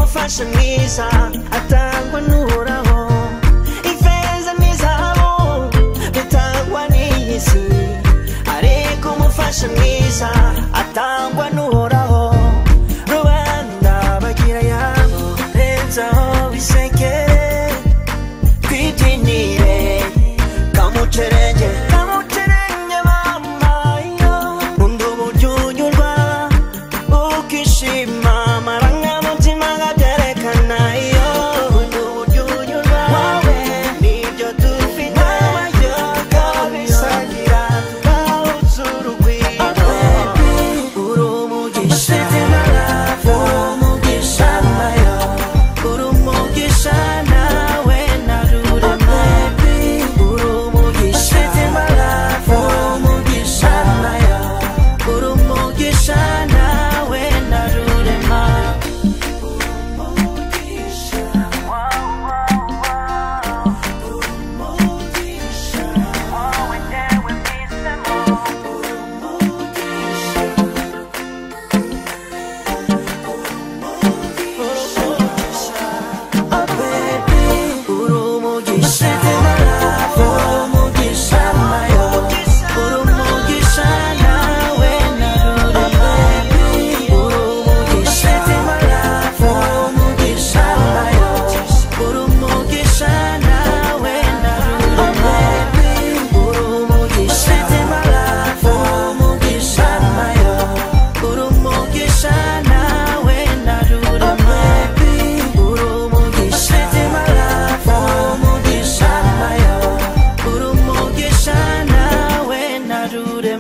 umufasha mwiza atangwa n'uhoraho ifeza n'izahabu bitangwa n'iyi si ariko umufasha mwiza atangwa n'uhoraho rubanda bagira yabo renzaho bisekere kwitinire kamucerenge mama yo undi uburyo unyurwa ukishima amarangamutima agaterekana iyo undi uburyo unyurwa wowe nibyo dufite kabisangira tukawutsa urugwiro uri umugisha uri umugisha nayo uri umugisha nawe narurema uri umugisha uri umugisha nayo uri umugisha nawe narurema Rude